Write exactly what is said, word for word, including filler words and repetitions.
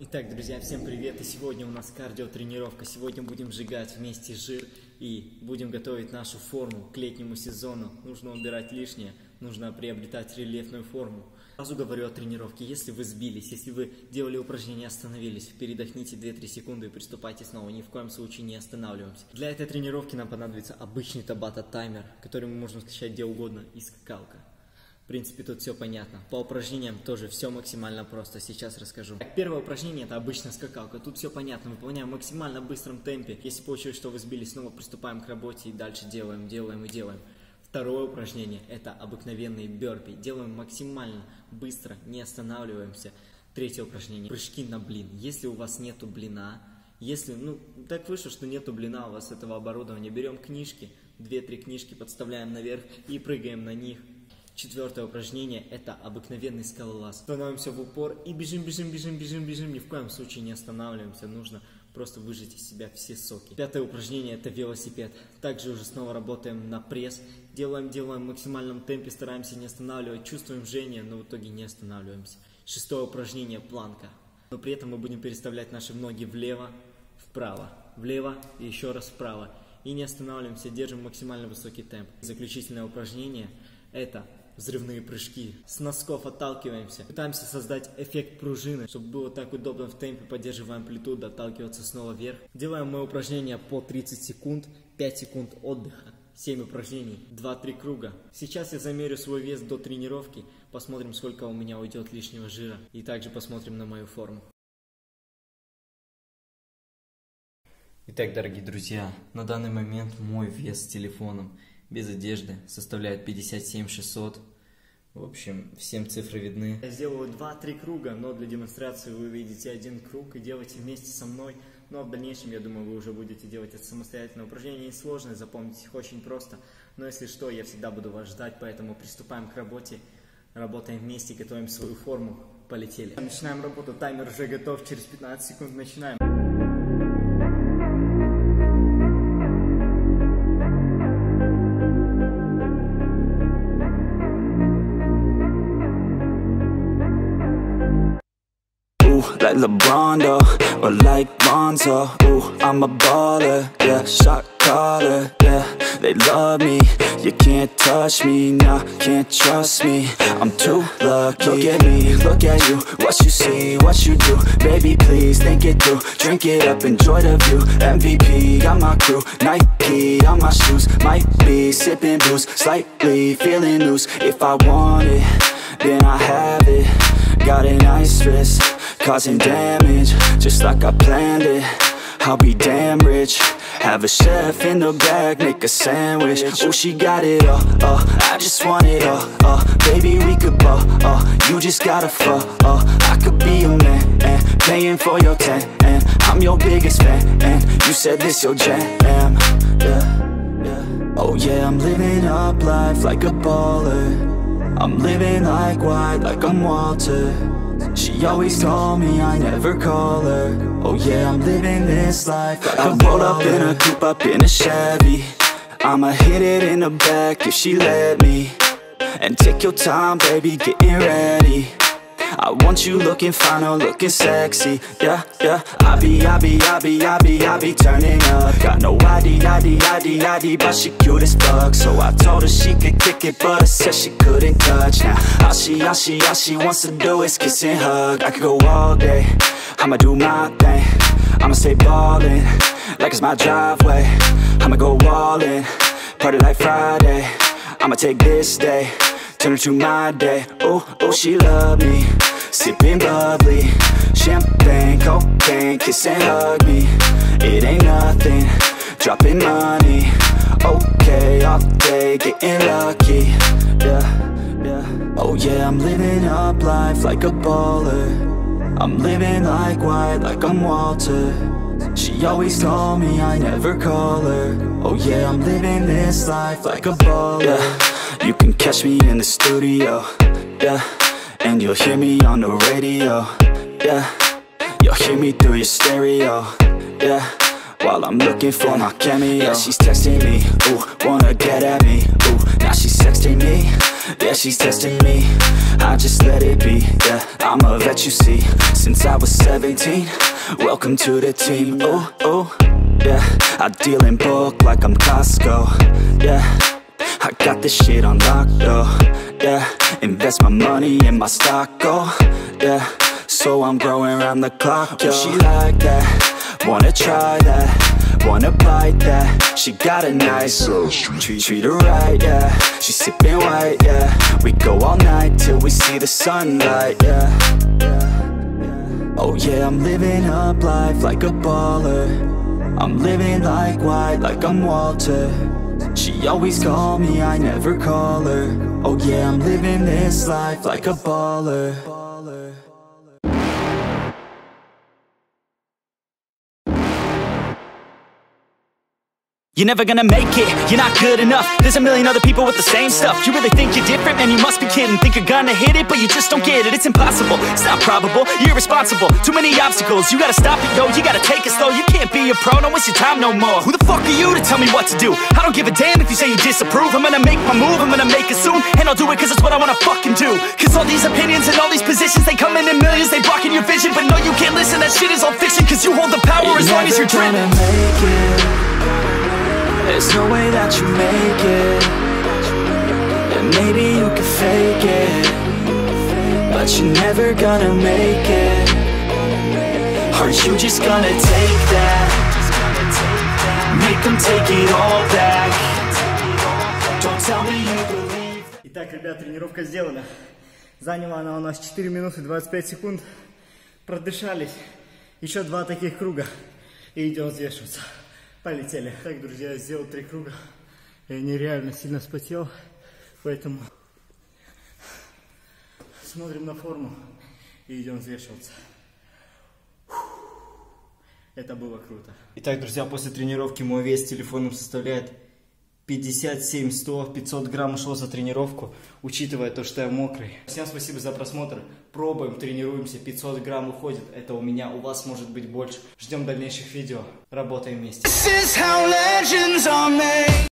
Итак, друзья, всем привет! И сегодня у нас кардио-тренировка. Сегодня будем сжигать вместе жир и будем готовить нашу форму к летнему сезону. Нужно убирать лишнее, нужно приобретать рельефную форму. Сразу говорю о тренировке. Если вы сбились, если вы делали упражнения, остановились, передохните две-три секунды и приступайте снова. Ни в коем случае не останавливаемся. Для этой тренировки нам понадобится обычный Tabata таймер, который мы можем скачать где угодно, и скакалка. В принципе, тут все понятно. По упражнениям тоже все максимально просто. Сейчас расскажу. Первое упражнение — это обычная скакалка. Тут все понятно. Выполняем в максимально быстром темпе. Если получилось, что вы сбились, снова приступаем к работе и дальше делаем, делаем и делаем. Второе упражнение — это обыкновенные бёрпи. Делаем максимально быстро, не останавливаемся. Третье упражнение — прыжки на блин. Если у вас нету блина, если, ну, так вышло, что нету блина у вас этого оборудования, берем книжки, две-три книжки подставляем наверх и прыгаем на них. Четвертое упражнение — это обыкновенный скалолаз. Становимся в упор и бежим, бежим, бежим, бежим, бежим. Ни в коем случае не останавливаемся. Нужно просто выжать из себя все соки. Пятое упражнение — это велосипед. Также уже снова работаем на пресс. Делаем, делаем в максимальном темпе, стараемся не останавливать. Чувствуем жжение, но в итоге не останавливаемся. Шестое упражнение — планка. Но при этом мы будем переставлять наши ноги влево, вправо, влево и еще раз вправо. И не останавливаемся, держим максимально высокий темп. Заключительное упражнение — это взрывные прыжки. С носков отталкиваемся. Пытаемся создать эффект пружины, чтобы было так удобно в темпе. Поддерживаем амплитуду, отталкиваться снова вверх. Делаем мы упражнения по тридцать секунд, пять секунд отдыха. семь упражнений, два-три круга. Сейчас я замерю свой вес до тренировки. Посмотрим, сколько у меня уйдет лишнего жира. И также посмотрим на мою форму. Итак, дорогие друзья, на данный момент мой вес с телефоном без одежды составляет пятьдесят семь шестьсот. В общем, всем цифры видны. Я сделаю два-три круга, но для демонстрации вы видите один круг и делайте вместе со мной. Но в дальнейшем, я думаю, вы уже будете делать это самостоятельно. Упражнения несложные, запомнить их очень просто. Но если что, я всегда буду вас ждать, поэтому приступаем к работе. Работаем вместе, готовим свою форму. Полетели. Начинаем работу, таймер уже готов, через пятнадцать секунд начинаем. Like LeBron, though, or like Lonzo. Ooh, I'm a baller, yeah, shot caller, yeah. They love me, you can't touch me, nah, can't trust me. I'm too lucky. Look at me, look at you, what you see, what you do. Baby, please think it through. Drink it up, enjoy the view. M V P, got my crew. Nike on my shoes, might be sipping booze, slightly feeling loose. If I want it, then I have it. Got an ice wrist, causing damage, just like I planned it. I'll be damn rich. Have a chef in the back, make a sandwich. Oh, she got it all, uh, I just want it all, uh, baby, we could ball, uh, you just gotta fall, uh, I could be your man, and paying for your tan, and I'm your biggest fan, and you said this your jam, yeah, yeah. Oh yeah, I'm living up life like a baller. I'm living like white, like I'm Walter. She always told me I never call her. Oh yeah, I'm living this life like I roll up in a coupe, up in a Chevy. I'ma hit it in the back if she let me. And take your time, baby, getting ready. I want you looking fine or looking sexy. Yeah, yeah. I be, I be, I be, I be, I be turning up. Got no I D, I D, I D, I D, but she cute as fuck. So I told her she could kick it, but I said she couldn't touch. Now all she, all she, all she wants to do is kiss and hug. I could go all day, I'ma do my thing. I'ma stay ballin', like it's my driveway. I'ma go all in, party like Friday. I'ma take this day, turn it to my day. Oh, oh, she love me, sipping bubbly, champagne, cocaine, kiss and hug me. It ain't nothing, dropping money. Okay, all day, getting lucky. Yeah, yeah. Oh yeah, I'm living up life like a baller. I'm living like white, like I'm Walter. She always told me I never call her. Oh yeah, I'm living this life like a baller. Yeah, you can catch me in the studio. Yeah, and you'll hear me on the radio. Yeah, you'll hear me through your stereo. Yeah, while I'm looking for my cameo. Yeah, she's texting me, ooh, wanna get at me, ooh, now she's sexting me, yeah, she's testing me, I just let it be, yeah, I'm a vet, you see, since I was seventeen, welcome to the team, ooh, ooh, yeah, I deal in bulk like I'm Costco, yeah, I got this shit on lock, though, yeah, invest my money in my stock, oh, yeah, so I'm growing around the clock, yo. She like that, wanna try that, wanna bite that. She got a nice treat, treat her right, yeah. She's sipping white, yeah. We go all night till we see the sunlight, yeah, yeah. Oh yeah, I'm living up life like a baller. I'm living like white, like I'm Walter. She always call me, I never call her. Oh yeah, I'm living this life like a baller. You're never gonna make it, you're not good enough. There's a million other people with the same stuff. You really think you're different? Man, you must be kidding. Think you're gonna hit it, but you just don't get it. It's impossible, it's not probable, you're irresponsible. Too many obstacles, you gotta stop it, yo. You gotta take it slow, you can't be a pro. Don't waste your time no more. Who the fuck are you to tell me what to do? I don't give a damn if you say you disapprove. I'm gonna make my move, I'm gonna make it soon. And I'll do it cause it's what I wanna fucking do. Cause all these opinions and all these positions, they come in in millions, they blocking your vision. But no, you can't listen, that shit is all fiction. Cause you hold the power you're as long as you're dreaming. Make it. There's no way that you make it. And maybe you can fake it, but you're never gonna make it. Are you just gonna take that? Make them take it all back. Don't tell me you believe. Итак, ребят, тренировка сделана. Заняла она у нас четыре минуты двадцать пять секунд. Продышались. Еще два таких круга. И идем взвешиваться. Полетели. Так, друзья, я сделал три круга. Я нереально сильно вспотел. Поэтому смотрим на форму и идем взвешиваться. Это было круто. Итак, друзья, после тренировки мой вес телефоном составляет пятьдесят семь, сто, пятьсот грамм ушло за тренировку, учитывая то, что я мокрый. Всем спасибо за просмотр. Пробуем, тренируемся, пятьсот грамм уходит. Это у меня, у вас может быть больше. Ждем дальнейших видео. Работаем вместе.